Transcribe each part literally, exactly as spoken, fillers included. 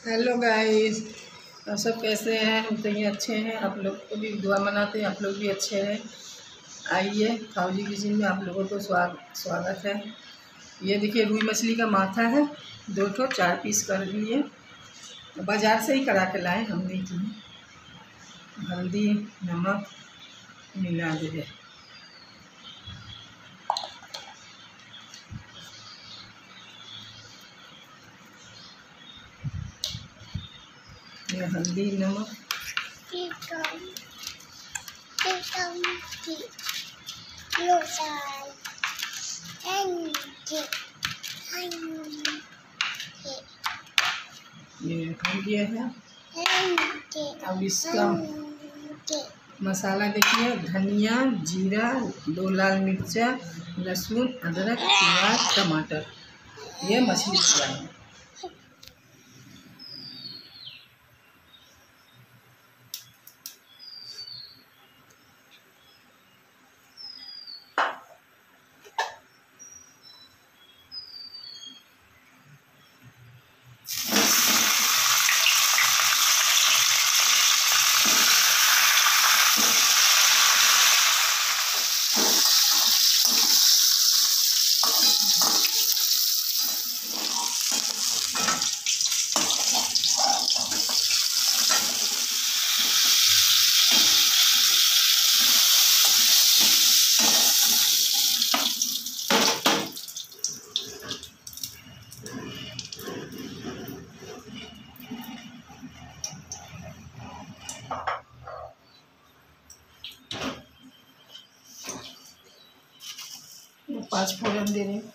Hello guys, आप सब कैसे हैं? हम तो ये अच्छे हैं। आप लोग को भी दुआ मनाते हैं, आप लोग भी अच्छे हैं। आइए फौजी किचन में आप लोगों को स्वागत स्वागत है। ये देखिए रुई मछली का माथा है, दो ठो चार पीस कर लिए। बाज़ार से ही करा के लाए, हम नहीं किए। हल्दी नमक मिला दे। ये हल्दी नमक ये हो गया है। अब इसका मसाला देखिए, धनिया जीरा, दो लाल मिर्चा, लहसुन अदरक प्याज टमाटर, ये मछली फ्राई है। पाँच फोड़न दे रहे।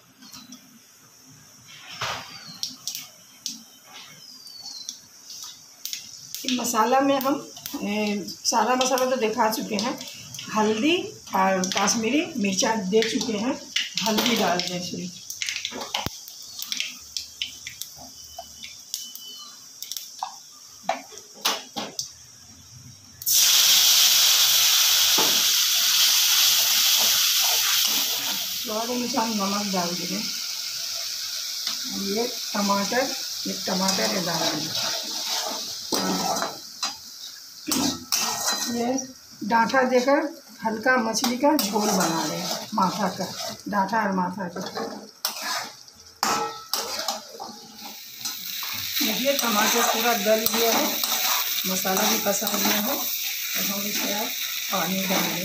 मसाला में हम ए, सारा मसाला तो दिखा चुके हैं। हल्दी और काश्मीरी मिर्चा दे चुके हैं, हल्दी डाल दें सिर्फ। स्वाद अनुसार नमक डाल देंगे। ये टमाटर एक टमाटर ये डाल देंगे। ये डांठा देकर हल्का मछली का झोल बना रहे हैं, माथा का डांठा और माथा का। देखिए टमाटर पूरा गल गया है, मसाला भी पसा गया है। अब हम इसमें पानी डालेंगे।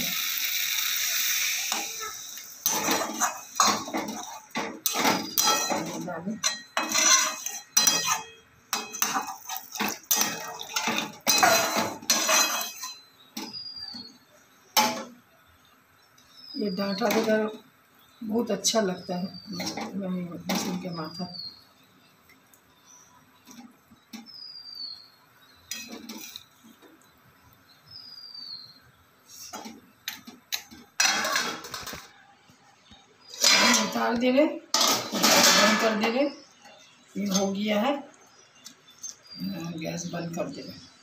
ये डांठा देकर बहुत अच्छा लगता है मछली के माथा। उतार दे रहे, बंद कर दे रहे। ये हो गया है, गैस बंद कर दे रहे।